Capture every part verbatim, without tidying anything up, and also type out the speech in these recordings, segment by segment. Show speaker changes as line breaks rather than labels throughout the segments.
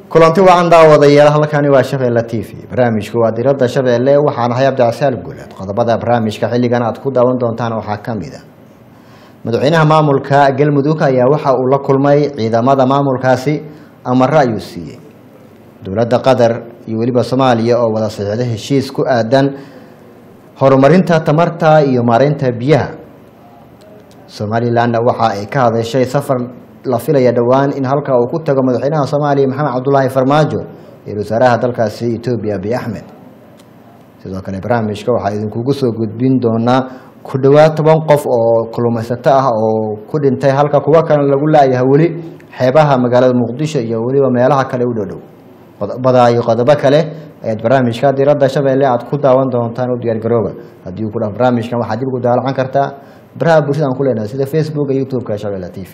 kulanti wacan daawadayaal halkani waa Shabeelle T V barnaamijku waa diradda Shabeelle waxaan ahay Cabdi Guuleed qodobada barnaamijka xilligan aad ku daawan doontaan waxa kamid ah madaxweynaha maamulka Galmudug ayaa waxa uu la kulmay ciidamada maamulkaasi amara ayuu siiyay dowladda Qatar iyo waliba Soomaaliya oo wada saxiixday heshiis ku aadan horumarinta tamarta iyo maareynta biyaha Somaliland waxa ay ka hadashay safar la filaya dhawaan in halka uu ku tago madaxweynaha Soomaaliya Maxamed Cabdullaahi Farmaajo iyo wasaaraha dalkaasi Itoobiya Abiy Ahmed sidoo kale barnaamijka waxa idinku soo gudbin doona ku dhawaad toban qof oo kulmaysato ah oo ku dhintay halka kuwa kale lagu laayahay wali xeebaha magaalada Muqdisho iyo waliba meelaha kale u dhow qodobada iyo qodobo kale ee barnaamijka diradda Shabeelle aad ku daawan doontaan u diyaar garooba hadii uu ku dhaaf barnaamijkan waxa dib ugu daalan kartaa baraha bulshada aan ku leenahay sida Facebook iyo YouTube ka Shabeelle T V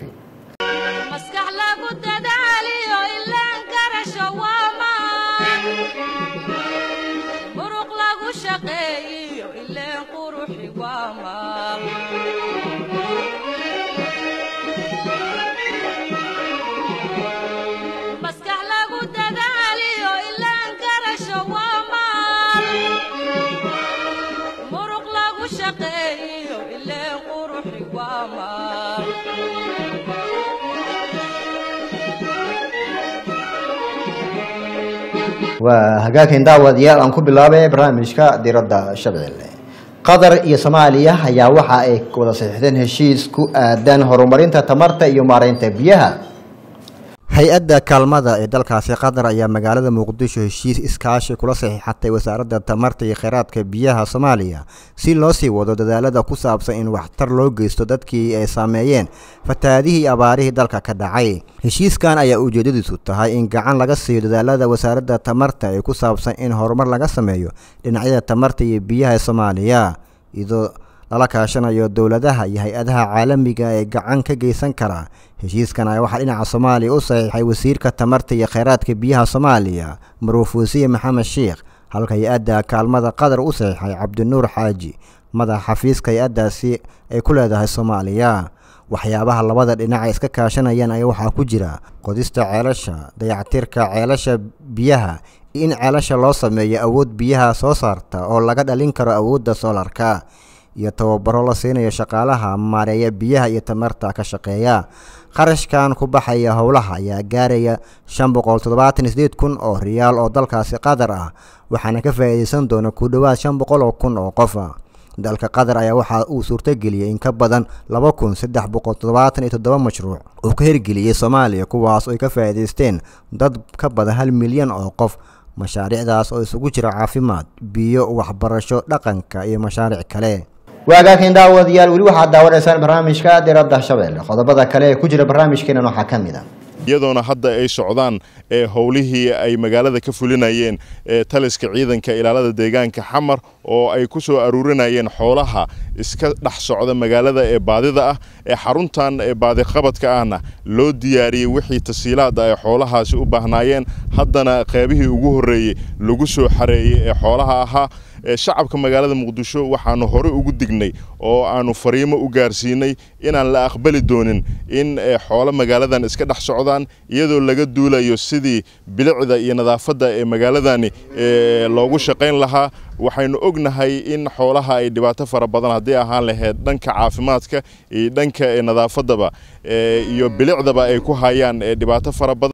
وهجاكين دعوة ديال أنكو بالله برامجك ديرة شبيلة قطر iyo Soomaaliya ayaa waxa ay wada saxiixdeen heshiis ku aadan horumarinta tamarta iyo maareynta biyaha hay-adda kaalmada ee dalkaasi Qatar ayaa magaalada Muqdisho heshiis iskaashi kula saxiixatay wasaaradda tamarta iyo kheyraadka biyaha Soomaaliya si loo sii wado dadaalada ku saabsan in waxtar loo geysto dadkii ay saameeyeen fatahaadihii abaarihii dalka ka dhacay heshiiskan ayaa ujeedadiisu tahay in gacan laga siiyo dadaalada wasaaradda tamarta ee ku saabsan in horumar laga sameeyo dhinacyada tamarta iyo biyaha Soomaaliya idoo lala kaashanayo dawladaha iyo hay'adaha caalamiga ee gacan ka geysan kara heshiiskan ay waxa dhinaca Soomaaliya u saxiixay wasiirka tamarta iyo kheyraadka biyaha Soomaaliya Marwufuusiye Maxamed Sheekh halka hay'adda kaalmada Qatar u saxiixay Cabdinuur Xaaji madaxa xafiiska hay'addaasi ay ku leedahay Soomaaliya waxyaabaha labada dhinac iska kaashanayaan ay waxa ku jira qodista ceelasha dayactirka ceelasha biyaha in ceelasha loo sameeyo awood biyaha soo saarta oo laga dhalin karo awoodda soolarka iyo tababaro la siinayo shaqaalaha maareeya biyaha iyo tamarta ka shaqeeya qarashkan ku baxaya howlaha ayaa gaaraya shan boqol toddobaatan iyo siddeed kun oo riyaal oo dalkaasi Qatar ah waxaana ka faa'iideysan doona ku dhawaad shan boqol kun oo qof dalka Qatar ayaa waxa uu suurtageliyay in ka badan laba kun saddex boqol toddobaatan iyo toddoba mashruuc oo ka hirgeliyay Soomaaliya kuwaas oo ka faa'iideysteen dad ka badan hal milyan oo qof mashaariicdaas oo isugu jira caafimaad biyo waxbarasho dhaqanka iyo mashaariic kale waagaakin daawadayaal wali waxa daawadeysaan barnaamijka diradda Shabeelle qodobada kale ee ku jira barnaamijkeena waxa kamid ah
iyadoona hadda ay socdaan ee howlihii ay magaalada ka fulinayeen ee taliska ciidanka ilaalada deegaanka Xamar oo ay ku soo aruurinayeen xoolaha iska dhax socda magaalada ee baadida ah ee xaruntan ee baadi qabadka ahna loo diyaariyay wixii tasiilaad ay xoolahaasi u baahnaayeen haddana qaybihii ugu horeeyay lagu soo xareeyay ee xoolaha ahaa shacabka magaalada Muqdisho waxaanu hore ugu dignay oo aanu fariimo u gaarsiinay inaan la aqbali doonin in xoolo magaaladan iska dhax socdaan iyadoo laga duulayo sidii bilicda iyo nadaafadda ee magaaladani loogu shaqeyn lahaa waxaynu ognahay in xoolaha ay dhibaato fara badan hadii ahaan lahayd dhanka caafimaadka iyo dhanka nadaafadaba iyo bilicdaba ay ku hayaan dhibaato fara badan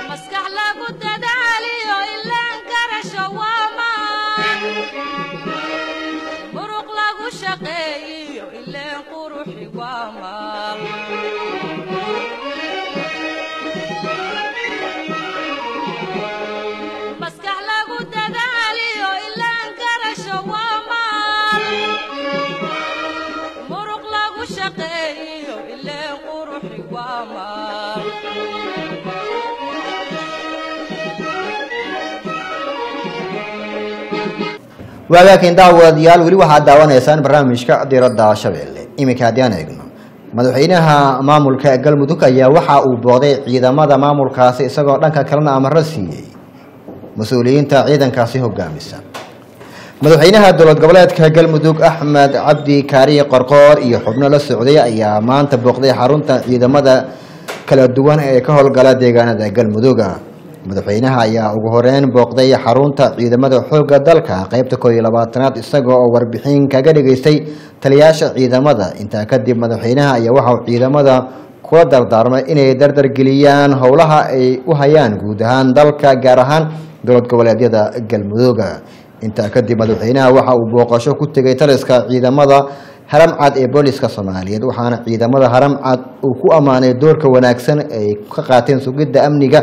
waagaakin daawadayaal wali waxa daawaneysaan barnaamijka diradda Shabeelle imika hadaan eegno madaxweynaha maamulka Galmudug ayaa waxa uu booday ciidamada maamulkaasi isagoo dhanka kalena amar siiyay mas'uuliyiinta ciidankaasi hogaamisa madaxweynaha dowlad goboleedka Galmudug Axmed Cabdi Kaari Qorqoor iyo xubno la socday ayaa maanta booqday xarunta ciidamada kala duwan ee ka howlgala deegaanada Galmudug madaxweynaha ayaa ugu horeyn booqday xarunta ciidamada xoogga dalka qaybta koob iyo labaatanaad isagoo oo warbixin kaga dhigaystay taliyaasha ciidamada. intaa kadib madaxweynaha ayaa waxa uu ciidamada kula dardaarmay inay dardargeliyaan howlaha ay u hayaan guud ahaan dalka gaar ahaan dowlad goboleedyada galmudug. intaa kadib madaxweynaha waxa uu booqasho ku tegay taliska ciidamada haramcad ee booliska Soomaaliyeed waxaana ciidamada haramcad uu ku amaanay doorka wanaagsan ay ka qaateen sugidda amniga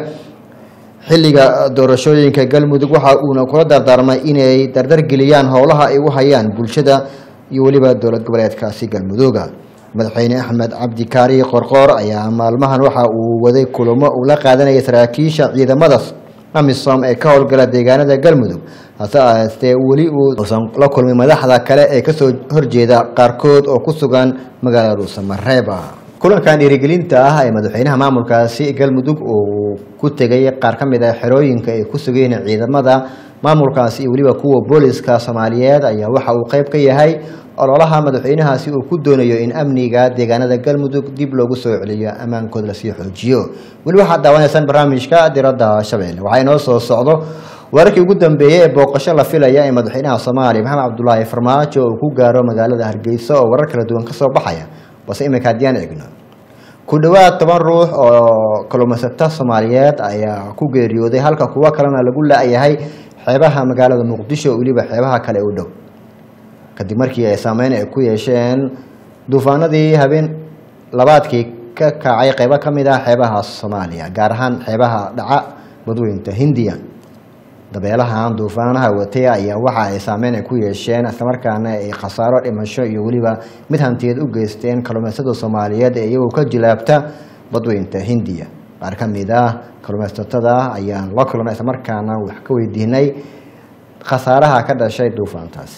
xilliga doorashooyinka galmudug. waxa uuna kula dardaarmay inay dardargeliyaan howlaha ay u hayaan bulshada iyo waliba dowlad goboleedkaasi galmudug. madaxweyne Axmed Cabdi Kaari Qorqor ayaa maalmahan waxa uu waday kulamo uu la qaadanayay saraakiisha ciidamada amisom ee ka howlgala deegaanada galmudug hase ahaatee weli uu la kulmay madaxda kale ee kasoo horjeeda qaarkood oo ku sugan magaalada Samareeb. kulankan dhiirigelinta ah ee madaxweynaha maamulkaasi galmudug uu ku tegay qaar ka mid ah xerooyinka ay ku sugeen ciidamada maamulkaasi iyo waliba kuwa booliska Soomaaliyeed ayaa waxa uu qayb ka yahay ololaha madaxweynahaasi uu ku doonayo in amniga deegaanada galmudug dib loogu soo celiyo amaankooda la sii xoojiyo. weli waxaad daawanaysan barnaamijka diradda Shabeelle waxaa inoo soo socdo wararkii ugu dambeeyay ee booqasho la filaya ee madaxweynaha Soomaaliya Maxamed Cabdullaahi Farmaajo uu ku gaaro magaalada Hargeysa oo warar kala duwan ka soo baxaya. bas imika hadiyaan eegno ku dhawaad toban ruux oo kalluumaysato Soomaaliyeed ayaa ku geeriyooday halka kuwa kalena lagu laayahay xeebaha magaalada Muqdisho oo waliba xeebaha kale u dhow kadib markii ay saameyn ay ku yeesheen duufaanadii habeen labaadkii ka kacay qaybo ka mid ah xeebaha Soomaaliya gaar ahaan xeebaha dhaca badweynta Hindiya. dabeelahan duufaanaha watay ayaa waxa ay saameyn ku yeesheen isla markaana ay khasaaro dhimasho iyo waliba mid hantiyeed u geysteen kalluumaysatada Soomaaliyeed ee iyagoo ka jilaabta badweynta Hindiya. qaar ka mid ah kalluumaysatada ayaa la kulmay isla markaana wax ka weydiinay khasaaraha ka dhashay duufaantaasi.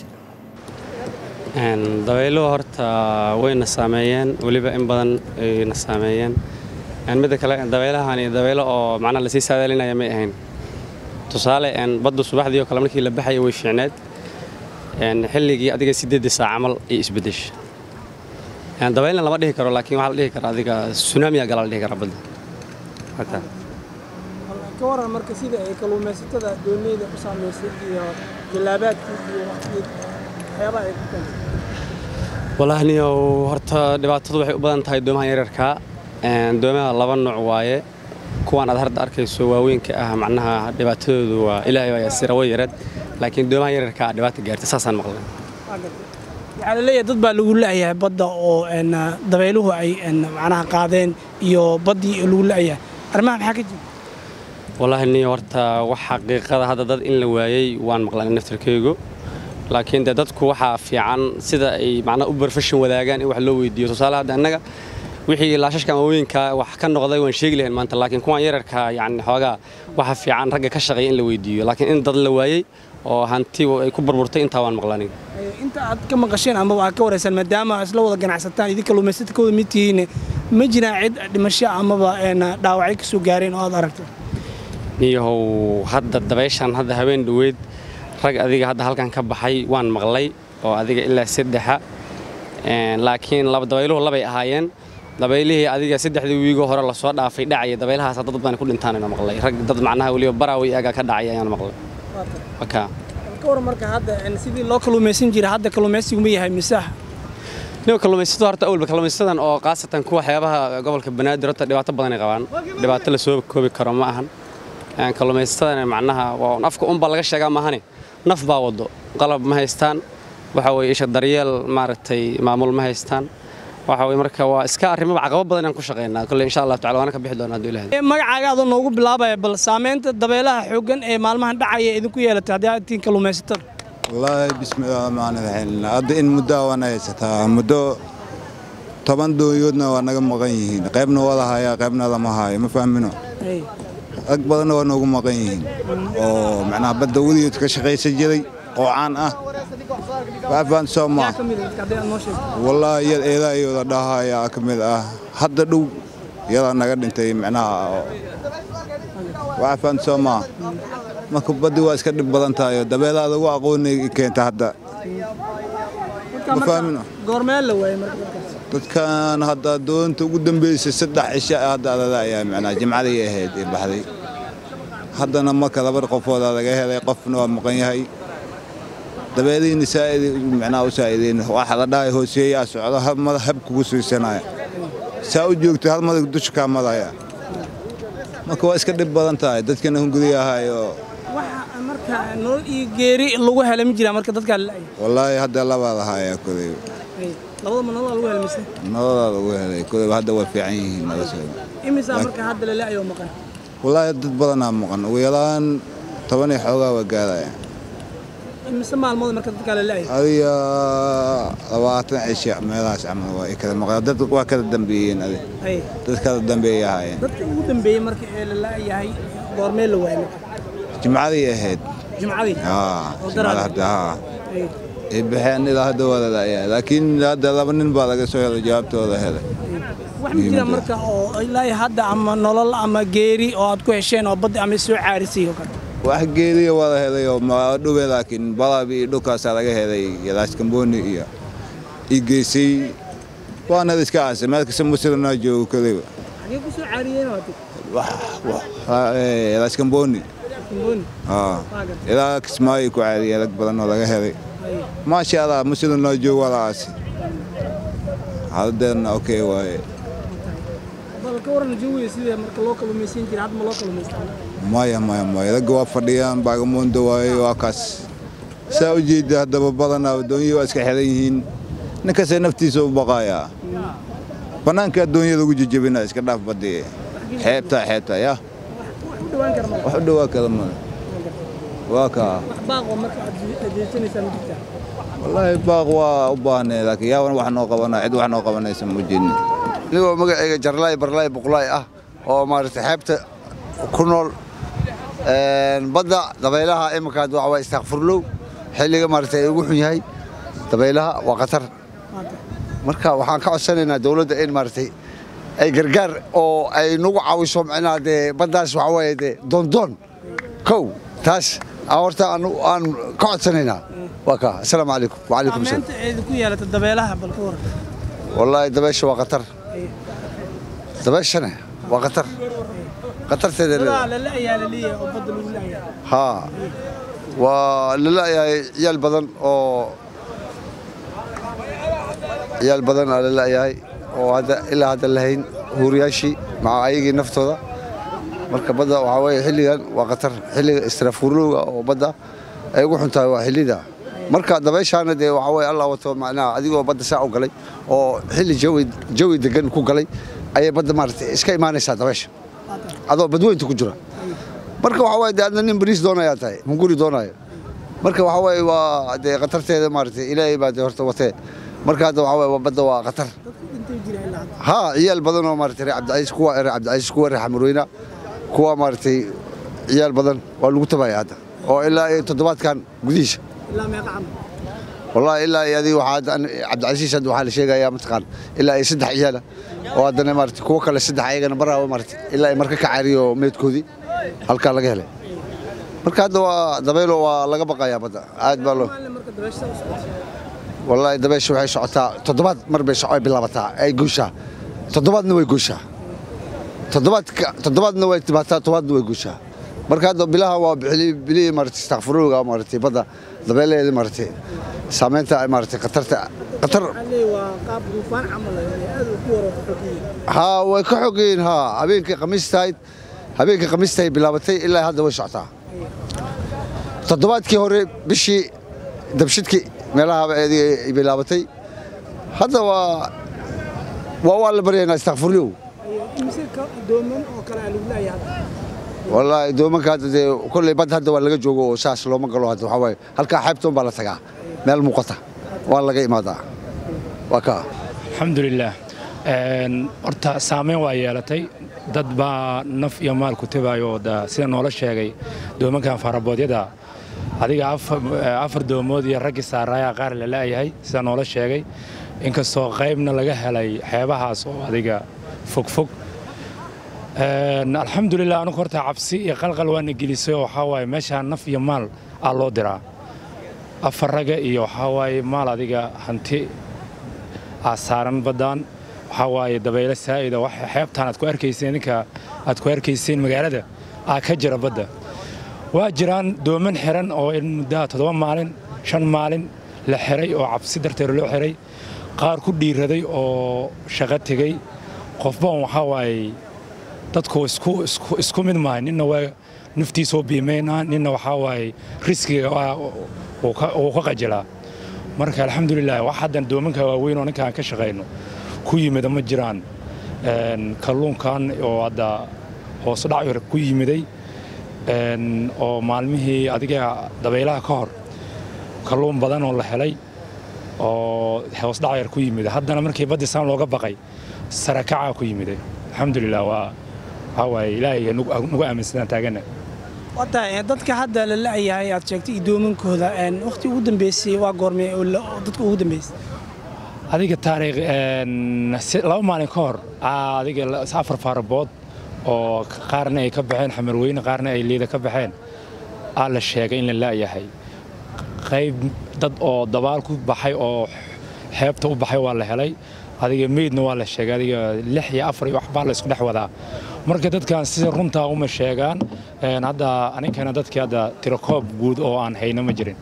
een dabeelo horta wayna saameeyeen waliba in badan ay na saameeyeen een mid kale dabeelahan iyo dabeelo oo macna la sii saadaalinaya ma ahayn. tusaale een baddu subaxdii oo kale markii la baxay way fiicneed een xilligii adiga sideed saac amal ay isbedesh een dabeelna lama dhihi karo laakiin waxa la dhihi karaa adiga tsunami gal la dhihi karaa badda hata
ka waran marka sida ay kalluumaysatada doonayda u saameysay iyo jilaabaadkii iyo waxyaabaha ay ku keenay
wallahi horta dhibaatadu waxay u badan tahay doomaha yararka een doomaha laba nooc waaye kuwan aad hadda arkayso waaweynka ah macnaha dhibaatadoodu waa ilaahay waa yasir way yarad laakiin doomaha yararka dhibaato gaartay saasaan maqlay.
waxa la leeyahay dad baa lagu laayahay badda oo een dabeeluhu ay een macnaha qaadeen iyo badii lagu laayahay arrimaha maxaa ka jira
wallahi niyo horta wax xaqiiqada hadda dad in la waayay waan maqlay naftirkeygu laakiin dadku waxa fiican sida ay macnaha u barfashin wadaagaan in wax loo weydiiyo tusaale hadda annaga wixii laashashka waaweynka wax ka noqday waan sheegi lahayn maanta laakiin kuwan yararka yaani xoogaa waxa fiican ragga ka shaqeeya in la weydiiyo laakiin in dad la waayay oo hanti ay ku burburtay inta waan maqlaanay.
inta aad ka maqasheen ama waa ka wareysan maadaama isla wada ganacsataan idinka kalluumaysatada mid tihiin ma jiraan cid dhimasho amaba een dhaawacay ka soo gaareen oo aad aragto
niyow hadda dabeeshan hadda habeen dhaweed rag adiga hadda halkan ka baxay waan maqlay oo adiga ilaa saddex een laakiin laba dabeeluhu labay ahaayeen dabeelihii adiga saddexdii wiigo hore la soo dhaafay dhacay dabeelahaas dad badan ku dhintaan inaan maqlay rag dad macnaha waliba baraawi aga ka dhacay ayaan maqlay waka
ka war marka hadda in sidii loo kalluumaysan jiray hadda kalluumaysigu ma yahay misaah
niyo kalluumaysato horta awalba kalluumaysadan oo qaasatan kuwa xeebaha gobolka Banaadir horta dhibaato badan ay qabaan dhibaato la soo koobi karo ma ahan aan kalluumaysatada macnaha waa afka un baa laga sheegaa ma ahane naf baa wado qalab ma haystaan waxa way isha daryeel maaragtay maamul ma haystaan waxa way marka waa iska arrimo caqabad badan aan ku shaqeynaa kulli insha Allah ta'ala waana ka bixi doonaa hadii Ilaahay
magacaaga aad noogu bilaabay bal saameynta dabeelaha xooggan ee maalmahan dhacaya idinku yeelatay hadii aad tiin kalluumaysatada
wallahi bismillaah maana raxin hadda in muddo waan haysataa muddo toban dooyoodna waa naga maqan yihiin qaybna wada haya qaybna lama hayo ma fahmino ag badan waa noogu maqan yihiin oo macnaha badda wadiyood ka shaqeysan jiray oo caan ah waafaan Soomaa والله يا إذا يودا ده يا كمل آه حد دو يلا نقدر نتي معناها وعفان سوما ما كبدي واسكت بدن تايو دبلا هذا هو أقولني كنت هذا ما فاهمينه
غورمال وين مركز
كان هذا دون تقدم بيس ستة أشياء هذا هذا يا معناه جمعة هي هذه بحري haddana marka laba qofooda laga helay qofna waa maqan yahay dabeediina saa'id macnaa u saa'ideen waxa la dhahay hooseeyaa socdo hal madax hab kugu siisanaya saa u joogto hal madax dusha ka madaya marka waa iska dhib badan tahay dadkana hunguriyahayo
waxa marka nolol iyo geeri lagu helay ma jira marka dadka la
wallahi hadda laba lahaaya kulay
labada ma nolol lagu helay mise
nolol lagu helay kulay hadda waa fiican yihiin nolosha
imisa marka hadda la laayo maqan
wallahi dad badan aa maqan ugu yaraan toban iyo xoogaa waa gaaraya
imisa maalmood marka dadka la laayo
adiga labaatan cisho meelahaas camal waa kala maqan dad waa kala dambeeyeen adi dad kala dambeeyahay
dadka ugu dambeeyay marka ee la laayahay goormee la waayay marka
jimcadii ahayd
jimcadii
haa jimcada hadda haa ee bixeen ilaa hadda waa la laayahay laakiin hadda laba nin baa laga soo helay jawaabtooda helay
wax ma jira marka oo ilaa hadda ama nolol ama geeri oo aad ku hesheen oo badda ama soo caarisay oo kale
wax geeriya waa la helay oo ma dhuwe laakiin balaabi dhulkaas laga helay Yalaas Kamboni iyo igeysay waana iska aasay meel kasta muslimna joogo kale
xagee ku soo caariyeen oo
wax wax ee Yalaas Kamboni
Kamboni
ah ilaa kismaayo ku caariyay lag badan oo laga helay ma sha Allah muslimna joogo walaas hadana okay way
balka waran joogo sida marka loo kalluumaysan jiray hadda ma loo kalluumaysan
maya maya maya laga waa fadhiyaan baagamoonda waayo waa kaas saa u jeeda haddaba badanaa adduunyada waa iska xelan yihiin ninkasta naftiisa u baqaaya banaanka adduunyada ugu jajabina iska dhaaf badii xeebta xeebta ya wax u dhawaan kara ma waa ka
baaqo marka aad jeedinaysan midka
wallahi baaq waa u baahnaa laakiin yaa wax noo qabanaa cid wax noo qabanaysa ma jeedin
nigo magacayga jarlaay barlaay boqolaay ah oo maartay xeebta ku nool badda dabaylaha imika waxa waa istaghfirlow xilliga maartay ugu xun yahay dabaylaha waa qatar marka waxaan ka codsanaynaa dawladda in maartay ay gargaar oo ay nagu caawiso macnaha de baddaas waxa weeye de doondoon kow taas horta aan aan ka codsanaynaa waa ka assalaamu calaykum wa calaykum asalaam
maanta ay ku yeelata dabaylaha balka waran
wallahi dabaysha waa qatar dabayshana waa qatar qatar teeda
la la ayaa la leeyahay oo badda lagu leeyahay
ha waa la leeyahay ciyaal badan oo ciyaal badan la leeyahay oo hadda ilaa hadda lahayn huuriyaashi ma ayagii naftooda marka badda waxa weeye xilligan waa qatar xilliga istrafurlowga oo badda ay ugu xuntahay waa xillida marka dabayshaana de waxa weeye Allah wato macnaha adigoo badda saa u galay oo xilli jawi jawi degan ku galay ayay badda maartay iska imaanaysaa dabaysha adoo badweynta ku jira marka waxa weeye dadna nin bariis doonaya tahay hunguri doonaya marka waxa weeye waa de qatarteeda maartay ilaahay baa horta watee marka hadda waxa weeye badda waa qatar ha ciyaal badan oo maartay Cabdi kuwa Cabdi Aziz kuwa Xamrooyina kuwa maartay ciyaal badan waa lagu tabaya hadda oo ilaa toddobaadkan gudihiisa
ilaa meeqa cam
wallahi ilaa yadi waxa Cabdi Aziz hadda waxa la sheegayaa mataqaan ilaa ay saddex ciyaal oo hadana maartay kuwa kale saddex ayagana baraawo maartay ilaa ay marka ka caariyo meedkoodii halka laga helay marka hadda waa dabaylo waa laga baqayaa badda aad baa loo
marka dabaysha
wallahi dabaysha waxay socotaa toddobaad mar bay socay bilaabataa ay guushaa toddobaadna way guushaa toddobaadka toddobaadna way tibaataa toddobaadna way guushaa marka hadda bilaha waa bixili bilii maartay istaghfirullah maartay badda dabayleeda maartay saameynta ay maartay qatarta qatar
waa qaab duufaan camal aad u waro xoogay
ha way ka xoogeen ha habeenkii khamiistayd habeenkii khamiistayd bilaabatay ilaa hadda way socotaa toddobaadkii hore bishii dabshidkii meelaha ay bilaabatay hadda waa waa waa la baryaynaa istaghfirullah
imsika dooman oo kala lagu leeyahay
wallahi doomanka hadda kulli bad hadda waa laga joogo oo saas looma galo hadda waxa way halka xeebtoon baa la tagaa meel muuqata waa laga imaadaa waa ka
alxamdulillaah een horta saameyn waa yeelatay dad baa naf iyo maal ku tabayo sida noola sheegay doomankan faraboodyada adiga afar doomood iyo rag saaraya qaar la leeyahay sida noola sheegay inkastoo qaybna laga helay xeebahaas oo adiga fog fog alxamdulillaah anu horta cabsi iyo qalqal waan gelisay oo waxa way meesha naf iyo maal aa loo diraa afar raga iyo waxa way maal adiga hanti asaaran badan waxa way dabaylo saa'ida wax xeebtaan aad ku arkayseen ninka aad ku arkayseen magaalada aa ka jira badda waa jiraan dooman xiran oo in muddo toddoba maalin shan maalin la xiray oo cabsi darteed loo xiray qaar ku dhiiraday oo shaqo tagay qofba waxa waaye dadku isku isku isku mid maahan ninna waa naftiisoo biimeynaa ninna waxa waaye riskiga uu ka uu ka qajalaa marka alxamdulillaah wax haddan doomanka waaweyn oo ninkaan ka shaqeyno ku yimid ma jiraan een kalluunkan oo hadda hoos u dhac ku yimiday een oo maalmihii adiga dabaylaha ka hor kalluun badan oo la helay oo hoos dhac yar ku yimid haddana markii badda saan looga baqay sarakaca ku yimid alxamdulillaah waa hawaay ilaahay nagu aaminsan taagana
wada dadka hadda la laayahay aad sheegtay idoomankooda een waqti ugu dambeysay waa goormee oo dadka ugu dambeysay
adiga taariikh een laba maalin ka hor adiga afar faarabood oo qaarna ay ka baxeen xamarweyne qaarna ay liida ka baxeen aa la sheegay in la laayahay qayb dad oo dabaal ku baxay oo xeebta u baxay waa la helay adiga meedna waa la sheegay adiga lix iyo afar iyo wax baa la isku dhex wadaa marka dadkan sida runta uma sheegaan een hadda aninkana dadkii hadda tirakoob guud oo aan hayno ma jirin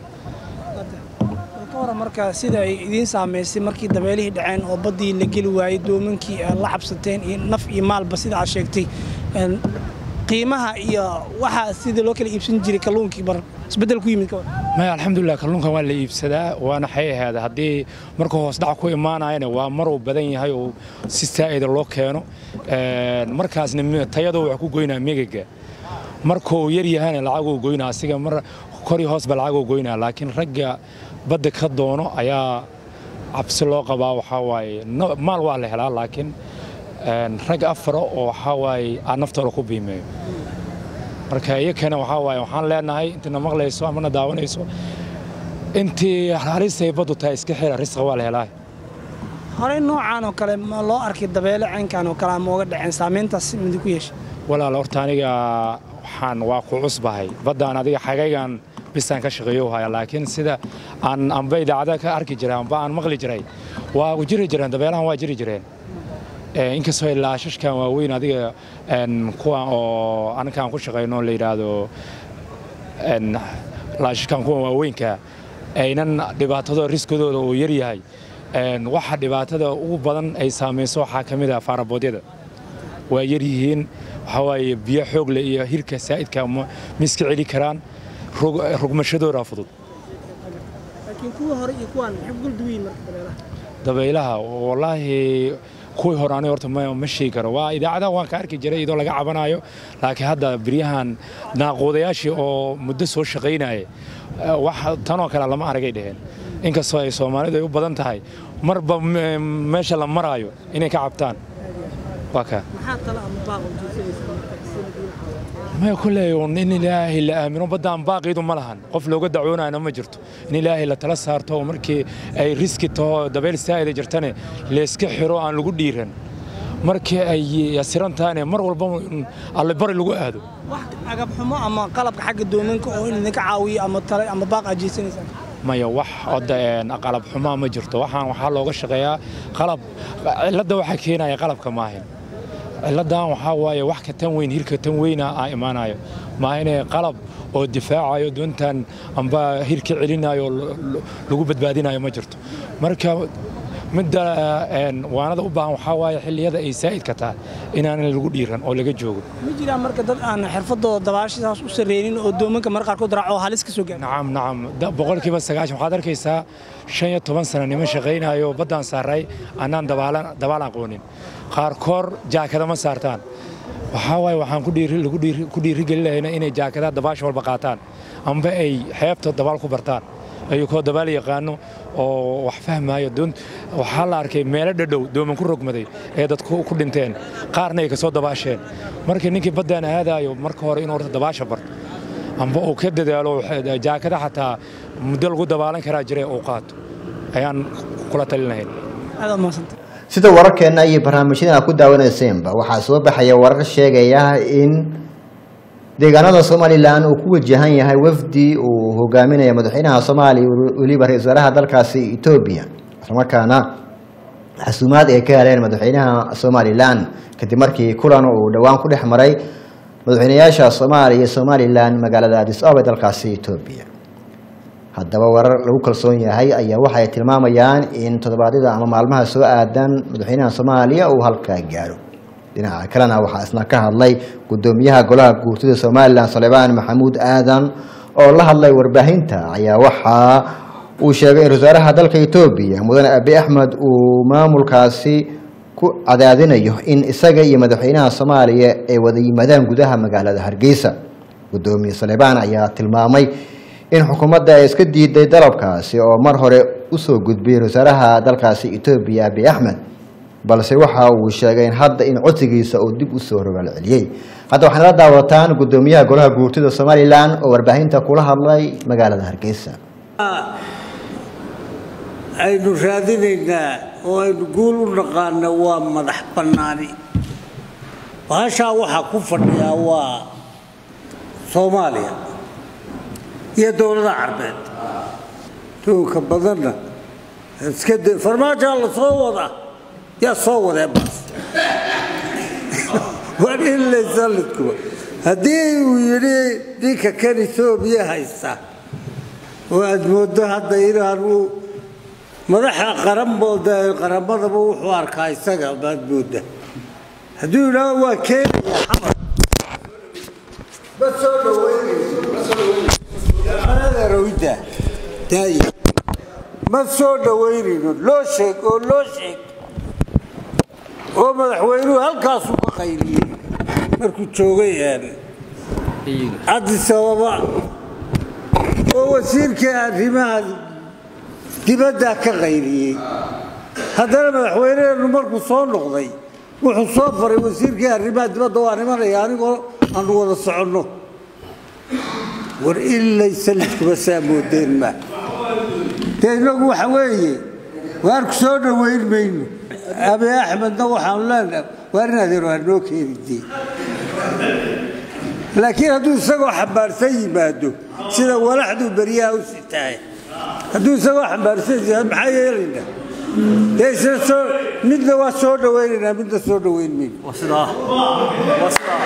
ka marka sida ay idin saameysay markii dabeelihii dhaceen oo badii la geli waayay doomankii la xabsateen iyo naf iyo maalba sida aad sheegtay een qiimaha iyo waxa sida loo kala iibsan jiray kalluunkii bar isbedel ku yimid ka
ma alxamdulillaah kalluunka waa la iibsadaa waana xayahaada haddii marka hoos dhac ku imaanayna waa mar uu badan yahay oo si saa'ida loo keeno een markaasna tayada wax ku goynaa megaga markuu yar yahayna lacag uu goynaa asiga mar kor iyo hoos ba lacag uu goynaa laakiin ragga badda ka doono ayaa cabsi loo qabaa waxa waaye maal waa la helaa laakiin een rag afar oo waxa waaye aan naftooda ku biimeeyo marka iyakana waxa waaye waxaan leenahay inta maqlayso ama daawanayso intii harisay baddu tahay iska xira risqa waa la helaa
hore noocan oo kale ma loo arkay dabeele caynkan oo kale ama uga dhaceen saameyntaas mid ku yeeshay
walaal horta aniga waxaan waa ku cusbahay badaan adiga xagaygan bisaan ka shaqeeyo haya laakiin sida aan anba idaacada ka arki jiray anba aan maqli jiray waa u jiri jireen dabeelahan waa jiri jireen ee inkastoo laashashkan waaweyn adiga een kuwa oo anakaan ku shaqeyno la yiraahdo een laashashkan kuwa waaweynka aynan dhibaatada riskadooda oo yar yahay een waxa dhibaatada ugu badan ay saameyso waxa kamid ah faaraboodyada waa yar yihiin waxa waaye biyo xoog leh iyo hirka saa'idka miska celi karaan rugmashadooda fudud
laakiin kuwa hore iyo kuwan xib gul duway marka
dabeelaha wallahi kuwii hore aniga horta ma sheegi karo waa idaacada waan ka arki jiray idoo laga cabanayo laakiin hadda biriyahan naaqoodayaashii oo muddo soo shaqeynayay wax tan oo kale lama aragay dheheen inkastoo ay Soomaalidu ay u badan tahay marba meesha la marayo inay ka cabtaan waa ka
maxaa tala ama baaqo jeesanaysa
ما كله يقول إن الله إلا آمن وبدأ باقي يدوم ملهن قف لو قد عونا أنا ما جرت إن الله إلا تلصار تو مركي أي ريسك تو دبل سائد جرتني ليسك حرو عن لقول ديرن مركي أي يسيران تاني مر والبوم على بر اللي هذا
واحد عقب حما أما قلب حق الدومينك أو إنك عاوي أما ترى أما باقي جيسني
ما يوح أدا أقلب حما ما جرت وحنا وحال لو قش غيا قلب لا دوا حكينا يا قلب كماهن لا waxaa waaye wax ka tan weyn hirka tan weyna ay imaanayo ma inay qalab oo difaacayo doontan amba hirka celinayo lagu badbaadinayo ma jirto marka midda een waanada u baahan waxaa waaye xilliyada ay saa'id ka tahay inaan lagu dhiiran oo laga joogo
ma jiraan marka dad aan xirfadooda dabaashidaas u sareeynin oo doomanka marka qaar ku daraaco halis ka soo gaar
nacam nacam boqolkiiba sagaashan waxaad arkaysaa shan iyo toban sano nima shaqeynayo badan saaray anaan dabaalan dabaalan aqoonin qaar koor jaakada ma saartaan waxa waaye waxaan ku dhiiri lagu dhiiri ku dhiiri gelinaynaa inay jaakada dabaash walba qaataan amba ay xeebta dabaal ku bartaan ayuu dabaal yaqaano oo wax fahmaayo doon waxa la arkay meel dhadhow dooman ku rogmaday ee dadku ku dhinteen qaarna ay ka soo dabaasheen markii ninkii badaan aadayo marka hore inuu horta dabaasha barto amba uu ka dadaalo jaakada xataa muddo lagu dabaalan karaa jiray oo qaato ayaan kula talinayn
aad ma santa
sida wararkeena iyo barnaamijyada ku daawanaysanba waxaa soo baxaya warar sheegaya in deegaanada Soomaaliland uu ku wajahan yahay wafdi uu hogaaminayo madaxweynaha Soomaaliya waliba ra'iisul wasaaraha dalkaasi Itoobiya markaana xasuumaad ay ka heleen madaxweynaha Soomaaliland kadib markii kulan uu dhawaan ku dhex maray madaxweynayaasha Soomaaliya iyo Somaliland magaalada Addis Ababa dalkaasi Itoobiya. haddaba warar lagu kalsoon yahay ayaa waxay tilmaamayaan in toddobaadida ama maalmaha soo aadan madaxweynaha Soomaaliya uu halka gaaro. dhinaca kalena waxa isna ka hadlay gudoomiyaha golaha guurtida Somaliland Salebaan Maxamuud Aadan oo la hadlay warbaahinta ayaa waxa uu sheegay in wasaaraha dalka Itoobiya Mudane Abiy Ahmed uu maamulkaasi ku cadaadinayo in isaga iyo madaxweynaha Soomaaliya ay wada yimaadaan gudaha magaalada Hargeysa. gudoomiye Salebaan ayaa tilmaamay in xukuumadda ay iska diiday dalabkaasi oo mar hore u soo gudbiyay wasaaraha dalkaasi Itoobiya Abiy Ahmed, balse waxa uu sheegay in hadda in codsigiisa uu dib u soo rogaal celiyay. hadda waxaan la daawataan gudoomiyaha golaha guurtida Somaliland oo warbaahinta kula hadlay magaalada Hargeysa.
aynu raadinaynaa oo aynu guul u naqaano waa madax bannaani. baashaa waxaa ku fadhiya waa Soomaaliya iyo dowladda Carbeed. tuunka badanna iska de farmaajo la soo wada يا صور يا بس وإلا يزلتكم هدي ويري ديك كان يثوب يهيسا وأدمود هذا يرانو مدح قرنبو ده قرنبو ده بو حوار كايسا بأدمود ده هدي لا هو كيف يا حمد بس هو وين هذا رويده تاي ما صور وين لو شيك لو شيك oo madaxweynuhu halkaas u ka qayliyay markuu joogay yaani Addis Ababa oo wasiirka arrimaha dibadda ka qayliyay haddana madaxweynuhu markuu soo noqday wuxuu soo faray wasiirka arrimaha dibadda waa nimanaya anigoo aan wada soconno war ilaa salidku basaamoodeen ma teeynagu waxa weeye waar ku soo dhaweyn mayno أبي أحمد نوح عملنا وارنا ذيرو هنوكي دي لكن هدو سقو حبار سي مادو سيدا ولحدو بريا وستاي هدو سقو حبار سي محايا يلينا ليس سو من دوا سو دويننا من دوا سو دوين مين وصلاة وصلاة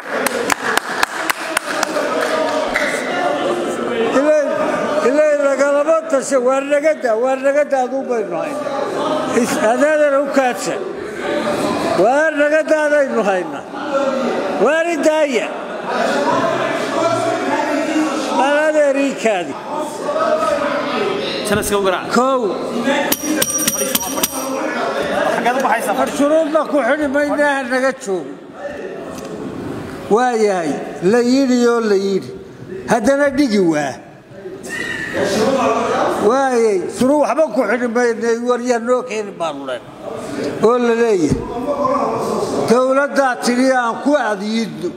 إلا إلا إلا قلبات تسي وارنقدا وارنقدا هدو بينو هذا لو كاتش وارجع هذا إنهاينا وارداية هذا ريك هذه شنو سكوا قرا كو حاجة ما حيصير شروطنا كحول ما يناه نجتشو وياي لا يري ولا يري هذا نديجي واه واي سروح بكو حرمين وريان روكين بارلين ولا ليه دولة تري أنكو عديد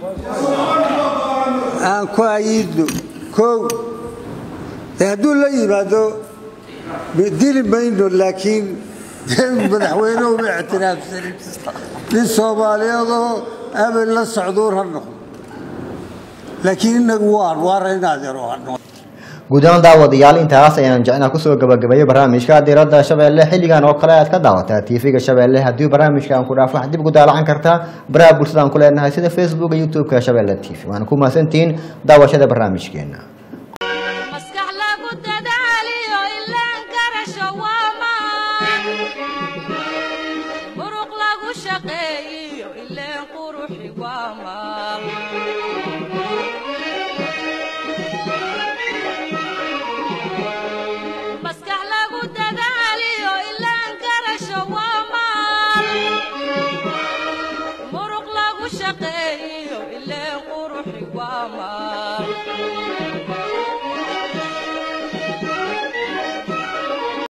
أنكو عديد كو هدول ليه بعدو بديل بينه لكن مدحوينه باعتراف سريع للصومالية قبل الصعدور هالنقل لكن نقوار وارينا ذروه هالنقل
guud ahaan daawadayaal intaas ayaan jecnaa ku soo gabagabeeyay barnaamijka diiradda Shabeelle xilligan oo kale aad ka daawataa T V-ga Shabeelle haddii barnaamijka aan ku dhaafo waxaad dib ugu daawacan kartaa baraha bulshada aan ku leenahay sida Facebook iyo YouTube-ka Shabeelle T V. waan ku mahadsantiin daawashada barnaamijkeena.